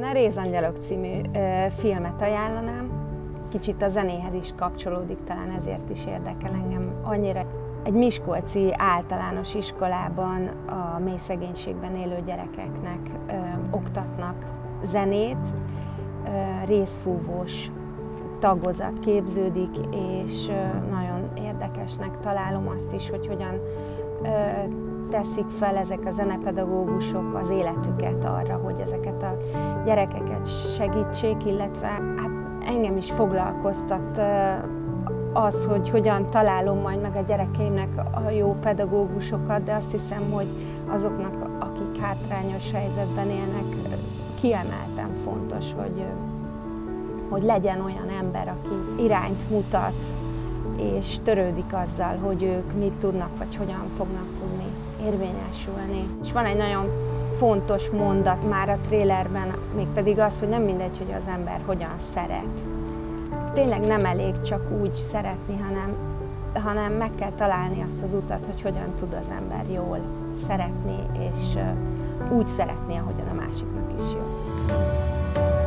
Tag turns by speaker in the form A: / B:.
A: Én a Rézangyalok című filmet ajánlanám. Kicsit a zenéhez is kapcsolódik, talán ezért is érdekel engem annyira. Egy miskolci általános iskolában a mély szegénységben élő gyerekeknek oktatnak zenét, részfúvós tagozat képződik, és nagyon érdekesnek találom azt is, hogy hogyan teszik fel ezek a zenepedagógusok az életüket arra, hogy ezeket a gyerekeket segítsék, illetve hát engem is foglalkoztat az, hogy hogyan találom majd meg a gyerekeimnek a jó pedagógusokat, de azt hiszem, hogy azoknak, akik hátrányos helyzetben élnek, kiemelten fontos, hogy legyen olyan ember, aki irányt mutat, és törődik azzal, hogy ők mit tudnak, vagy hogyan fognak tudni érvényesülni. És van egy nagyon fontos mondat már a trélerben, mégpedig az, hogy nem mindegy, hogy az ember hogyan szeret. Tényleg nem elég csak úgy szeretni, hanem meg kell találni azt az utat, hogy hogyan tud az ember jól szeretni, és úgy szeretni, ahogyan a másiknak is jó.